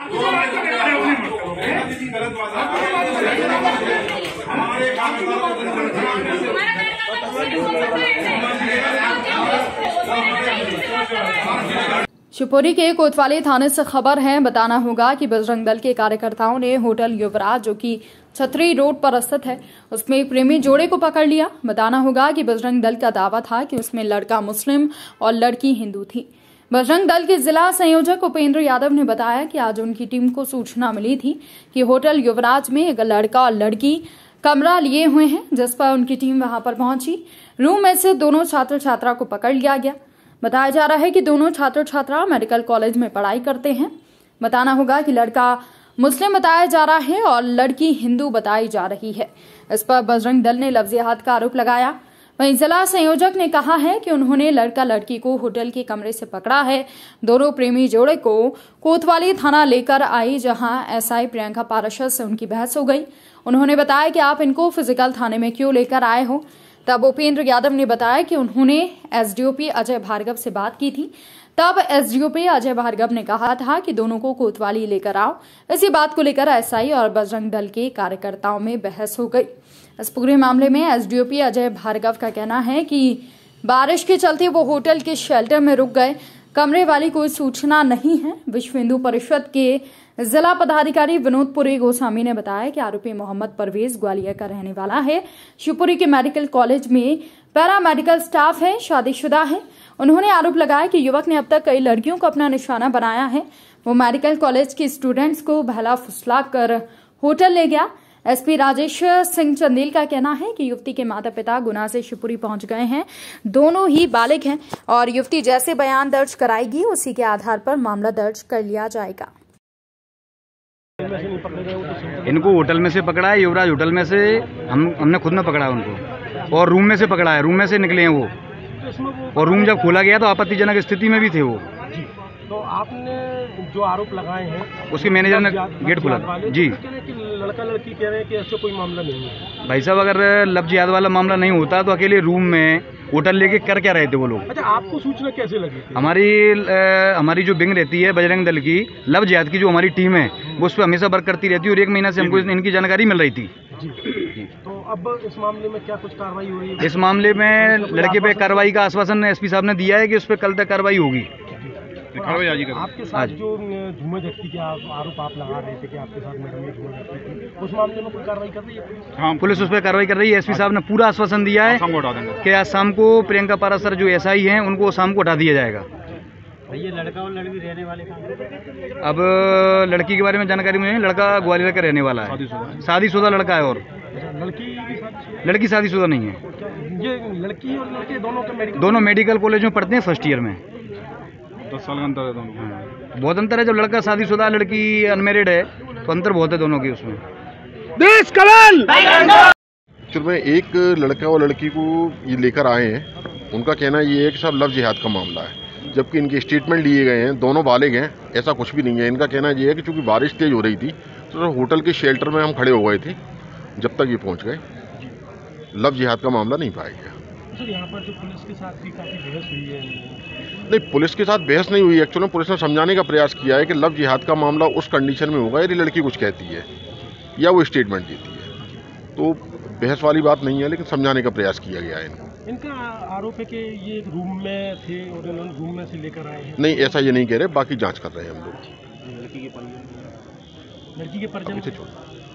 शिवपुरी के कोतवाली थाने से खबर है। बताना होगा कि बजरंग दल के कार्यकर्ताओं ने होटल युवराज, जो कि छतरी रोड पर स्थित है, उसमें एक प्रेमी जोड़े को पकड़ लिया। बताना होगा कि बजरंग दल का दावा था कि उसमें लड़का मुस्लिम और लड़की हिंदू थी। बजरंग दल के जिला संयोजक उपेंद्र यादव ने बताया कि आज उनकी टीम को सूचना मिली थी कि होटल युवराज में एक लड़का और लड़की कमरा लिए हुए हैं, जिस पर उनकी टीम वहां पर पहुंची। रूम में से दोनों छात्र छात्रा को पकड़ लिया गया। बताया जा रहा है कि दोनों छात्र छात्रा मेडिकल कॉलेज में पढ़ाई करते हैं। बताना होगा कि लड़का मुस्लिम बताया जा रहा है और लड़की हिंदू बताई जा रही है। इस पर बजरंग दल ने लफ्ज़-ए-हाथ का आरोप लगाया। वहीं जिला संयोजक ने कहा है कि उन्होंने लड़का लड़की को होटल के कमरे से पकड़ा है। दोनों प्रेमी जोड़े को कोतवाली थाना लेकर आई, जहां एसआई प्रियंका पाराशर से उनकी बहस हो गई। उन्होंने बताया कि आप इनको फिजिकल थाने में क्यों लेकर आए हो। तब उपेंद्र यादव ने बताया कि उन्होंने एसडीओपी अजय भार्गव से बात की थी। तब एसडीओपी अजय भार्गव ने कहा था कि दोनों को कोतवाली लेकर आओ। इसी बात को लेकर एसआई और बजरंग दल के कार्यकर्ताओं में बहस हो गई। इस पूरे मामले में एसडीओपी अजय भार्गव का कहना है कि बारिश के चलते वो होटल के शेल्टर में रुक गए। कमरे वाली कोई सूचना नहीं है। विश्व हिंदू परिषद के जिला पदाधिकारी विनोदपुरी गोस्वामी ने बताया कि आरोपी मोहम्मद परवेज ग्वालियर का रहने वाला है। शिवपुरी के मेडिकल कॉलेज में पैरामेडिकल स्टाफ है, शादीशुदा है। उन्होंने आरोप लगाया कि युवक ने अब तक कई लड़कियों को अपना निशाना बनाया है। वो मेडिकल कॉलेज के स्टूडेंट्स को बहला फुसला कर होटल ले गया। एसपी राजेश सिंह चंदेल का कहना है कि युवती के माता पिता गुना से शिवपुरी पहुंच गए हैं। दोनों ही बालिग हैं और युवती जैसे बयान दर्ज कराएगी, उसी के आधार पर मामला दर्ज कर लिया जाएगा। इनको होटल में से पकड़ा है, युवराज होटल में से हमने खुद में पकड़ा है उनको, और रूम में से पकड़ा है। रूम में से निकले हैं वो, और रूम जब खोला गया तो आपत्तिजनक स्थिति में भी थे वो। तो आपने जो आरोप लगाए हैं उसके मैनेजर ने गेट खोला जी। लड़का लड़की कह रहे हैं कि ऐसा कोई मामला नहीं है। भाई साहब, अगर लव जिहाद वाला मामला नहीं होता तो अकेले रूम में होटल लेके कर क्या रहे थे वो लोग? अच्छा, आपको सूचना कैसे लगी थी? हमारी जो विंग रहती है बजरंग दल की, लव जिहाद की जो हमारी टीम है, वो उस पर हमेशा वर्क करती रहती है और 1 महीना से हमको इनकी जानकारी मिल रही थी। जी। तो अब इस मामले में क्या कुछ कार्रवाई हो रही है? इस मामले में लड़के पे कार्रवाई का आश्वासन एसपी साहब ने दिया है कि उस पर कल तक कार्रवाई होगी। आपके साथ जो झूमर व्यक्ति के आरोप आप लगा रहे थे कि आपके साथ मैडम झूमर व्यक्ति थी, उस मामले में कोई कार्रवाई कर रही है? हाँ, पुलिस उस पर कार्रवाई कर रही है। एसपी साहब ने पूरा आश्वासन दिया है कि आज शाम को प्रियंका पाराशर जो एसआई हैं उनको शाम को हटा दिया जाएगा। ये लड़का और लड़की रहने वाले कहाँ? अब लड़की के बारे में जानकारी मुझे, लड़का ग्वालियर का रहने वाला है, शादीशुदा लड़का है। और लड़की शादीशुदा नहीं है। ये लड़की और लड़के दोनों मेडिकल कॉलेज में पढ़ते हैं, फर्स्ट ईयर में। 10 साल का अंतर है दोनों। बहुत अंतर है। जब लड़का शादीशुदा लड़की अनमेरिड है तो अंतर बहुत है दोनों के उसमें। देश कमल में एक लड़का और लड़की को ये लेकर आए हैं। उनका कहना ये है कि साहब लव जिहाद का मामला है, जबकि इनके स्टेटमेंट लिए गए हैं, दोनों बालिग हैं, ऐसा कुछ भी नहीं है। इनका कहना ये है कि चूंकि बारिश तेज हो रही थी तो होटल के शेल्टर में हम खड़े हो गए थे जब तक ये पहुंच गए। लव जिहाद का मामला नहीं पाया गया। सर, यहाँ पर जो पुलिस के साथ भी काफ़ी बहस हुई है। नहीं, पुलिस के साथ बहस नहीं हुई। एक्चुअली पुलिस ने समझाने का प्रयास किया है कि लव जिहाद का मामला उस कंडीशन में होगा यदि लड़की कुछ कहती है या वो स्टेटमेंट देती है, तो बहस वाली बात नहीं है, लेकिन समझाने का प्रयास किया गया है इनको। इनका आरोप है कि ये रूम में थे और इन्होंने रूम में से लेकर आए हैं। नहीं, ऐसा ये नहीं कह रहे, बाकी जांच कर रहे हैं हम लोग। लड़की के परिजन से छोड़